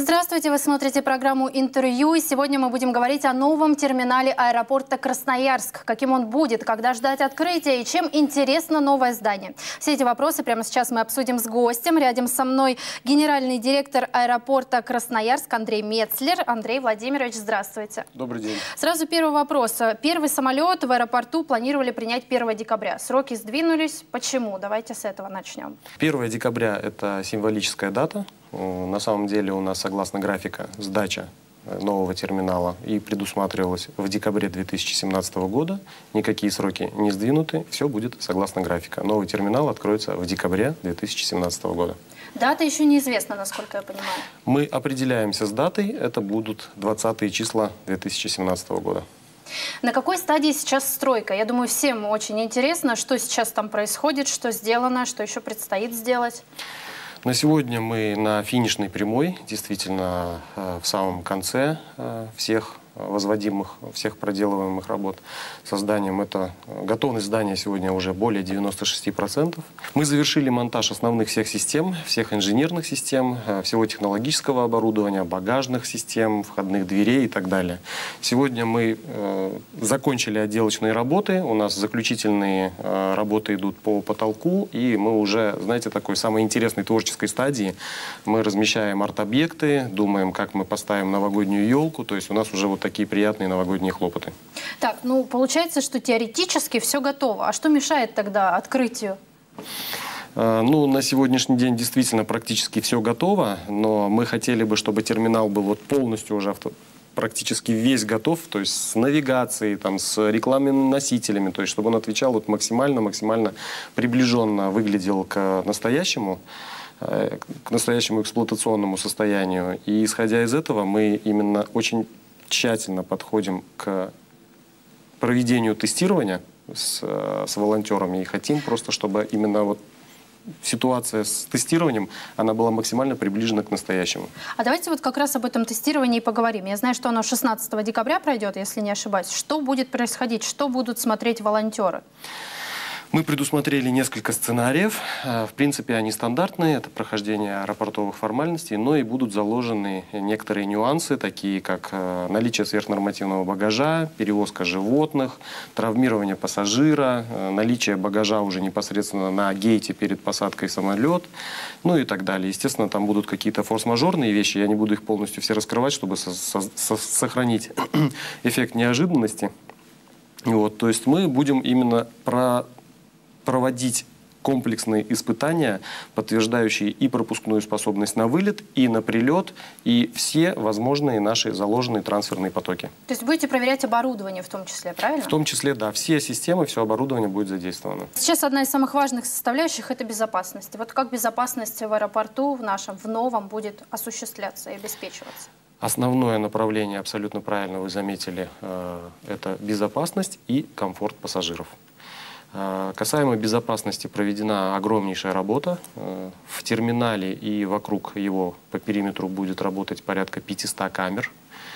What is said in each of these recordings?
Здравствуйте, вы смотрите программу «Интервью». И сегодня мы будем говорить о новом терминале аэропорта Красноярск. Каким он будет, когда ждать открытия и чем интересно новое здание. Все эти вопросы прямо сейчас мы обсудим с гостем. Рядом со мной генеральный директор аэропорта Красноярск Андрей Мецлер. Андрей Владимирович, здравствуйте. Добрый день. Сразу первый вопрос. Первый самолет в аэропорту планировали принять 1 декабря. Сроки сдвинулись. Почему? Давайте с этого начнем. 1 декабря – это символическая дата. На самом деле у нас, согласно графика, сдача нового терминала и предусматривалась в декабре 2017 года. Никакие сроки не сдвинуты, все будет согласно графика. Новый терминал откроется в декабре 2017 года. Дата еще неизвестна, насколько я понимаю. Мы определяемся с датой, это будут 20-е числа 2017 года. На какой стадии сейчас стройка? Я думаю, всем очень интересно, что сейчас там происходит, что сделано, что еще предстоит сделать. На сегодня мы на финишной прямой, действительно в самом конце всех возводимых, всех проделываемых работ со зданием. Это готовность здания сегодня уже более 96%. Мы завершили монтаж основных всех систем, всех инженерных систем, всего технологического оборудования, багажных систем, входных дверей и так далее. Сегодня мы закончили отделочные работы, у нас заключительные работы идут по потолку, и мы уже, знаете, такой самой интересной творческой стадии. Мы размещаем арт-объекты, думаем, как мы поставим новогоднюю елку, то есть у нас уже вот такие приятные новогодние хлопоты. Так, ну получается, что теоретически все готово. А что мешает тогда открытию? Ну, на сегодняшний день действительно практически все готово, но мы хотели бы, чтобы терминал был вот полностью уже практически весь готов, то есть с навигацией, там, с рекламными носителями, то есть чтобы он отвечал вот максимально приближенно выглядел к настоящему эксплуатационному состоянию. И исходя из этого мы именно очень тщательно подходим к проведению тестирования с волонтерами и хотим просто, чтобы именно вот ситуация с тестированием, она была максимально приближена к настоящему. А давайте вот как раз об этом тестировании и поговорим. Я знаю, что оно 16 декабря пройдет, если не ошибаюсь. Что будет происходить? Что будут смотреть волонтеры? Мы предусмотрели несколько сценариев. В принципе, они стандартные. Это прохождение аэропортовых формальностей, но и будут заложены некоторые нюансы, такие как наличие сверхнормативного багажа, перевозка животных, травмирование пассажира, наличие багажа уже непосредственно на гейте перед посадкой в самолет, ну и так далее. Естественно, там будут какие-то форс-мажорные вещи. Я не буду их полностью все раскрывать, чтобы сохранить эффект неожиданности. Вот, то есть мы будем именно проводить комплексные испытания, подтверждающие и пропускную способность на вылет, и на прилет, и все возможные наши заложенные трансферные потоки. То есть будете проверять оборудование в том числе, правильно? В том числе, да. Все системы, все оборудование будет задействовано. Сейчас одна из самых важных составляющих – это безопасность. Вот как безопасность в аэропорту, в нашем, в новом, будет осуществляться и обеспечиваться? Основное направление, абсолютно правильно вы заметили, это безопасность и комфорт пассажиров. Касаемо безопасности проведена огромнейшая работа. В терминале и вокруг его по периметру будет работать порядка 500 камер.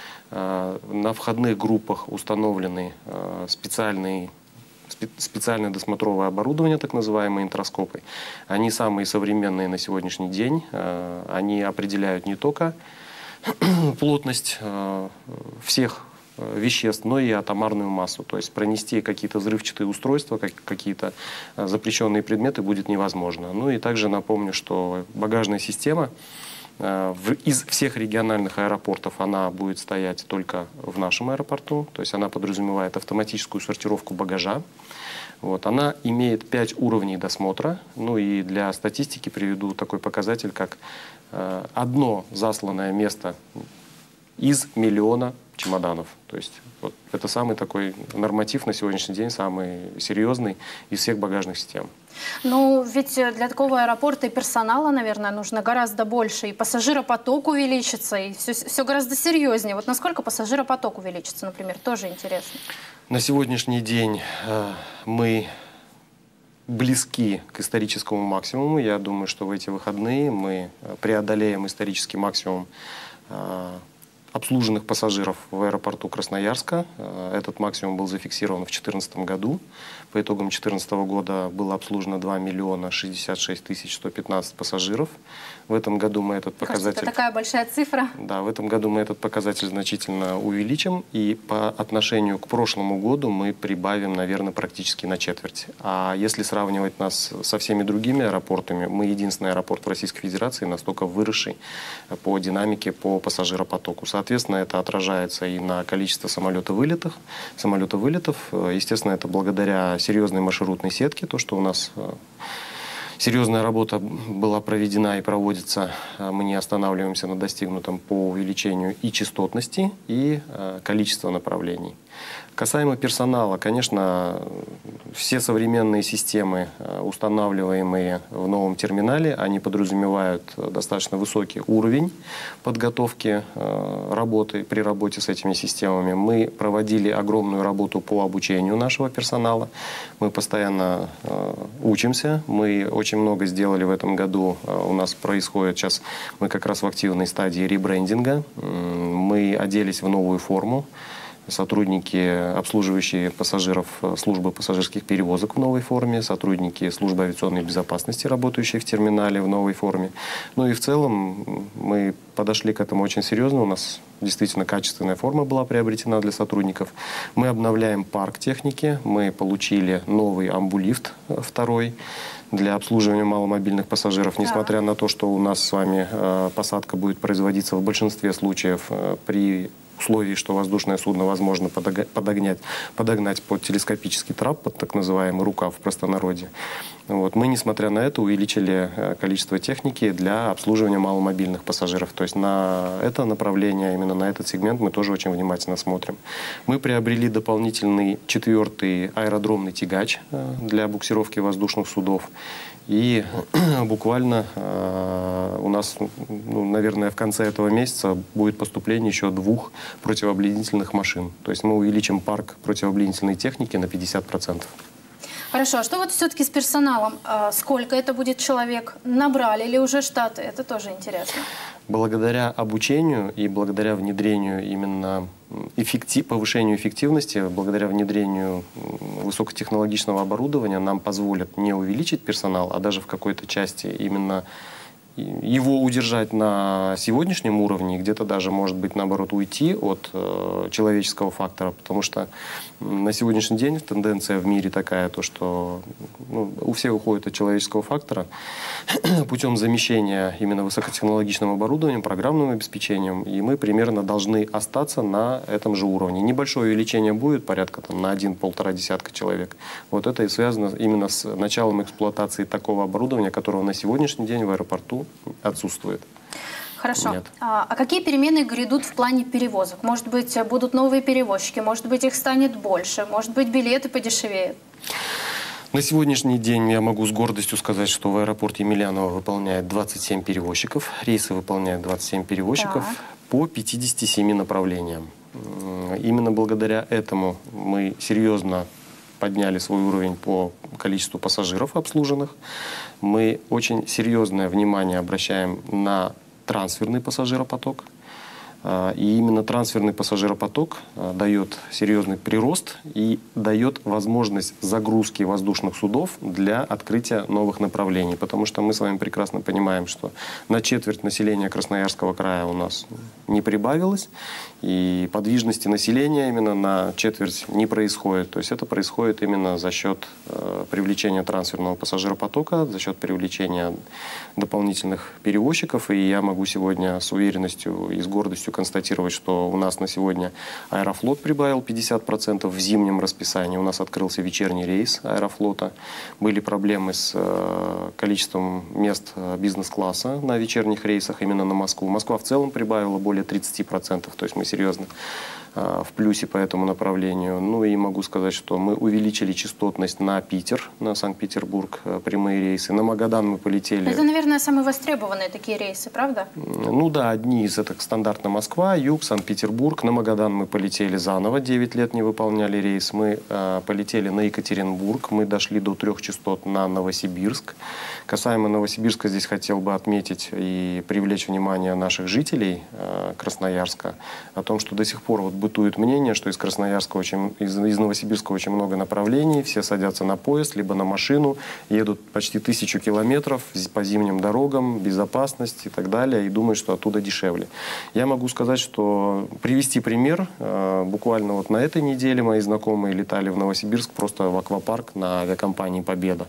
На входных группах установлены специальное досмотровое оборудование, так называемые интроскопы. Они самые современные на сегодняшний день. Они определяют не только плотность всех веществ, но и атомарную массу. То есть пронести какие-то взрывчатые устройства, какие-то запрещенные предметы будет невозможно. Ну и также напомню, что багажная система из всех региональных аэропортов она будет стоять только в нашем аэропорту. То есть она подразумевает автоматическую сортировку багажа. Вот. Она имеет 5 уровней досмотра. Ну и для статистики приведу такой показатель, как одно засланное место из миллиона чемоданов. То есть вот, это самый такой норматив на сегодняшний день, самый серьезный из всех багажных систем. Ну, ведь для такого аэропорта и персонала, наверное, нужно гораздо больше. И пассажиропоток увеличится, и все гораздо серьезнее. Вот насколько пассажиропоток увеличится, например, тоже интересно. На сегодняшний день мы близки к историческому максимуму. Я думаю, что в эти выходные мы преодолеем исторический максимум обслуженных пассажиров в аэропорту Красноярска. Этот максимум был зафиксирован в 2014 году. По итогам 2014 года было обслужено 2 миллиона 66 тысяч 115 пассажиров. В этом году мы этот показатель... Кажется, это такая большая цифра. Да, в этом году мы этот показатель значительно увеличим. И по отношению к прошлому году мы прибавим, наверное, практически на четверть. А если сравнивать нас со всеми другими аэропортами, мы единственный аэропорт в Российской Федерации, настолько выросший по динамике, по пассажиропотоку. Соответственно, это отражается и на количество самолетов-вылетов. Естественно, это благодаря серьезной маршрутной сетке, то, что у нас серьезная работа была проведена и проводится, мы не останавливаемся на достигнутом по увеличению и частотности, и количества направлений. Касаемо персонала, конечно, все современные системы, устанавливаемые в новом терминале, они подразумевают достаточно высокий уровень подготовки работы при работе с этими системами. Мы проводили огромную работу по обучению нашего персонала. Мы постоянно учимся. Мы очень много сделали в этом году. У нас происходит сейчас, мы как раз в активной стадии ребрендинга. Мы оделись в новую форму. Сотрудники, обслуживающие пассажиров службы пассажирских перевозок в новой форме, сотрудники службы авиационной безопасности, работающие в терминале в новой форме. Ну и в целом мы подошли к этому очень серьезно. У нас действительно качественная форма была приобретена для сотрудников. Мы обновляем парк техники. Мы получили новый амбулифт второй для обслуживания маломобильных пассажиров. Несмотря на то, что у нас с вами посадка будет производиться в большинстве случаев при условии, что воздушное судно возможно подогнать под телескопический трап, под так называемый рукав в простонародье. Вот. Мы, несмотря на это, увеличили количество техники для обслуживания маломобильных пассажиров. То есть на это направление, именно на этот сегмент мы тоже очень внимательно смотрим. Мы приобрели дополнительный 4-й аэродромный тягач для буксировки воздушных судов. И буквально у нас, наверное, в конце этого месяца будет поступление еще 2 противообледенительных машин. То есть мы увеличим парк противообледенительной техники на 50%. Хорошо, а что вот все-таки с персоналом? Сколько это будет человек? Набрали ли уже штаты? Это тоже интересно. Благодаря обучению и благодаря внедрению именно повышению эффективности, благодаря внедрению высокотехнологичного оборудования нам позволят не увеличить персонал, а даже в какой-то части именно его удержать на сегодняшнем уровне, где-то даже, может быть, наоборот, уйти от человеческого фактора, потому что на сегодняшний день тенденция в мире такая, то, что у всех уходит от человеческого фактора путем замещения именно высокотехнологичным оборудованием, программным обеспечением, и мы примерно должны остаться на этом же уровне. Небольшое увеличение будет, порядка на 1-1,5 десятка человек. Вот это и связано именно с началом эксплуатации такого оборудования, которого на сегодняшний день в аэропорту отсутствует. Хорошо. Нет. А какие перемены грядут в плане перевозок? Может быть, будут новые перевозчики, может быть, их станет больше, может быть, билеты подешевеют? На сегодняшний день я могу с гордостью сказать, что в аэропорте Емельянова выполняет 27 перевозчиков, рейсы выполняют 27 перевозчиков по 57 направлениям. Именно благодаря этому мы серьезно подняли свой уровень по количеству пассажиров обслуженных. Мы очень серьезное внимание обращаем на трансферный пассажиропоток. И именно трансферный пассажиропоток дает серьезный прирост и дает возможность загрузки воздушных судов для открытия новых направлений. Потому что мы с вами прекрасно понимаем, что на четверть населения Красноярского края у нас не прибавилось, и подвижности населения именно на четверть не происходит. То есть это происходит именно за счет привлечения трансферного пассажиропотока, за счет привлечения дополнительных перевозчиков. И я могу сегодня с уверенностью и с гордостью констатировать, что у нас на сегодня Аэрофлот прибавил 50% в зимнем расписании. У нас открылся вечерний рейс Аэрофлота. Были проблемы с количеством мест бизнес-класса на вечерних рейсах именно на Москву. Москва в целом прибавила более 30%. То есть мы серьезно в плюсе по этому направлению. Ну и могу сказать, что мы увеличили частотность на Питер, на Санкт-Петербург, прямые рейсы. На Магадан мы полетели. Это, наверное, самые востребованные такие рейсы, правда? Ну да, одни из это стандартно Москва, Юг, Санкт-Петербург. На Магадан мы полетели заново, 9 лет не выполняли рейс. Мы полетели на Екатеринбург, мы дошли до 3 частот на Новосибирск. Касаемо Новосибирска, здесь хотел бы отметить и привлечь внимание наших жителей Красноярска о том, что до сих пор вот бытует мнение, что из Красноярска из Новосибирска очень много направлений, все садятся на поезд, либо на машину, едут почти 1000 километров по зимним дорогам, безопасность и так далее, и думают, что оттуда дешевле. Я могу сказать, что привести пример, буквально вот на этой неделе мои знакомые летали в Новосибирск просто в аквапарк на авиакомпании «Победа».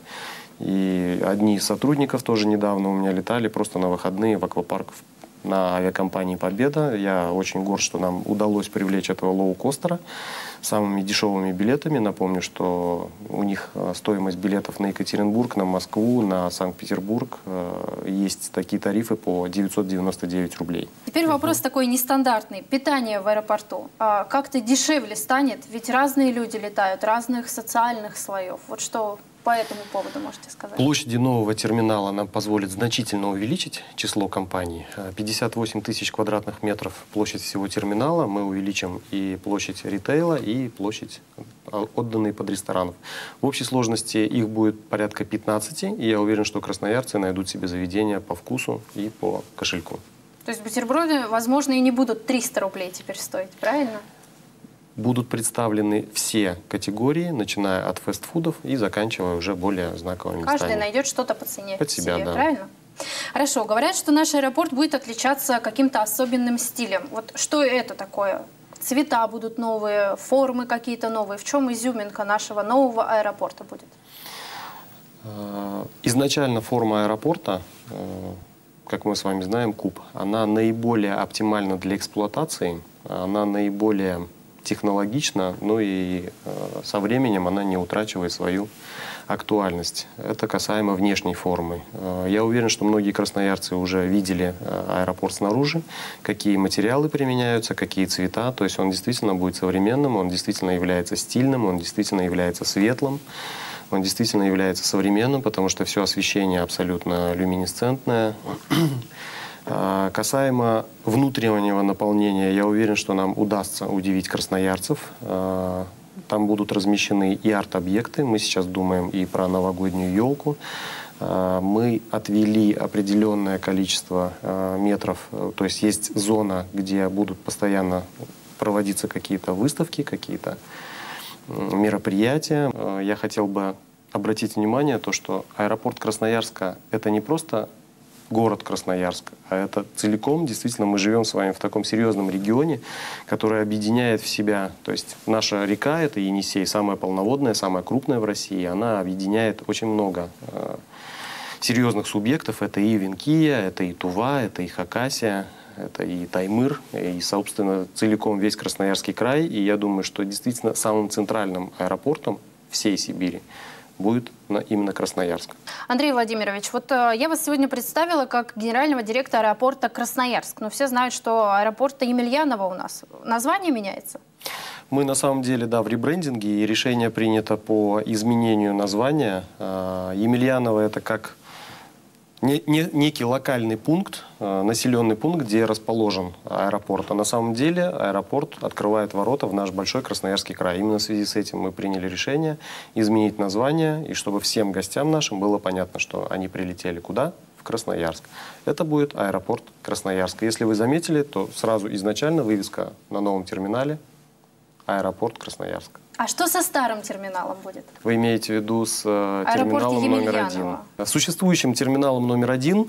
И одни из сотрудников тоже недавно у меня летали просто на выходные в аквапарк на авиакомпании «Победа». Я очень горд, что нам удалось привлечь этого лоукостера самыми дешевыми билетами. Напомню, что у них стоимость билетов на Екатеринбург, на Москву, на Санкт-Петербург есть такие тарифы по 999 рублей. Теперь вопрос такой нестандартный. Питание в аэропорту как-то дешевле станет? Ведь разные люди летают, разных социальных слоев. Вот что по этому поводу можете сказать? Площади нового терминала нам позволит значительно увеличить число компаний. 58 тысяч квадратных метров площадь всего терминала. Мы увеличим и площадь ритейла, и площадь, отданные под ресторанов. В общей сложности их будет порядка 15, и я уверен, что красноярцы найдут себе заведения по вкусу и по кошельку. То есть бутерброды, возможно, и не будут 300 рублей теперь стоить, правильно? Будут представлены все категории, начиная от фастфудов и заканчивая уже более знаковыми местами. Каждый найдет что-то по цене под себя, себе, да. Правильно? Хорошо. Говорят, что наш аэропорт будет отличаться каким-то особенным стилем. Вот что это такое? Цвета будут новые, формы какие-то новые. В чем изюминка нашего нового аэропорта будет? Изначально форма аэропорта, как мы с вами знаем, куб, она наиболее оптимальна для эксплуатации, она наиболее технологично, ну и со временем она не утрачивает свою актуальность. Это касаемо внешней формы. Я уверен, что многие красноярцы уже видели аэропорт снаружи, какие материалы применяются, какие цвета. То есть он действительно будет современным, он действительно является стильным, он действительно является светлым, он действительно является современным, потому что все освещение абсолютно люминесцентное. Касаемо внутреннего наполнения, я уверен, что нам удастся удивить красноярцев. Там будут размещены и арт-объекты. Мы сейчас думаем и про новогоднюю елку. Мы отвели определенное количество метров. То есть есть зона, где будут постоянно проводиться какие-то выставки, какие-то мероприятия. Я хотел бы обратить внимание на то, что аэропорт Красноярска — это не просто город Красноярск, а это целиком, действительно, мы живем с вами в таком серьезном регионе, который объединяет в себя, то есть наша река, это Енисей, самая полноводная, самая крупная в России, она объединяет очень много серьезных субъектов, это и Венкия, это и Тува, это и Хакасия, это и Таймыр, и, собственно, целиком весь Красноярский край, и я думаю, что действительно самым центральным аэропортом всей Сибири будет именно Красноярск. Андрей Владимирович, вот я вас сегодня представила как генерального директора аэропорта Красноярск. Но все знают, что аэропорт Емельянова у нас. Название меняется? Мы на самом деле, да, в ребрендинге, и решение принято по изменению названия. Емельяново — это как некий локальный пункт, населенный пункт, где расположен аэропорт. А на самом деле аэропорт открывает ворота в наш большой Красноярский край. Именно в связи с этим мы приняли решение изменить название, и чтобы всем гостям нашим было понятно, что они прилетели куда? В Красноярск. Это будет аэропорт Красноярска. Если вы заметили, то сразу изначально вывеска на новом терминале «Аэропорт Красноярск». А что со старым терминалом будет? Вы имеете в виду с терминалом номер 1? Существующим терминалом номер 1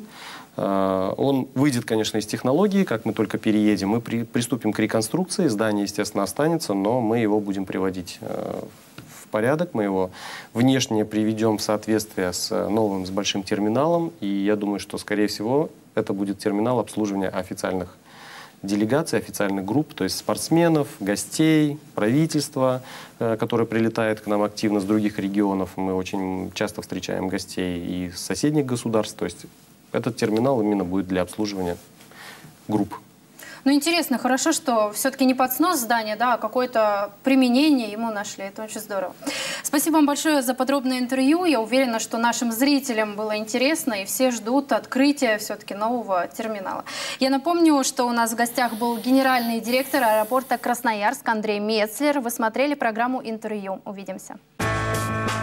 он выйдет, конечно, из технологии. Как мы только переедем, мы приступим к реконструкции. Здание, естественно, останется, но мы его будем приводить в порядок. Мы его внешне приведем в соответствие с новым, с большим терминалом. И я думаю, что, скорее всего, это будет терминал обслуживания официальных делегаций, официальных групп, то есть спортсменов, гостей, правительства, которое прилетает к нам активно с других регионов. Мы очень часто встречаем гостей из соседних государств. То есть этот терминал именно будет для обслуживания групп. Ну, интересно, хорошо, что все-таки не под снос здания, да, а какое-то применение ему нашли. Это очень здорово. Спасибо вам большое за подробное интервью. Я уверена, что нашим зрителям было интересно, и все ждут открытия все-таки нового терминала. Я напомню, что у нас в гостях был генеральный директор аэропорта Красноярск Андрей Мецлер. Вы смотрели программу «Интервью». Увидимся.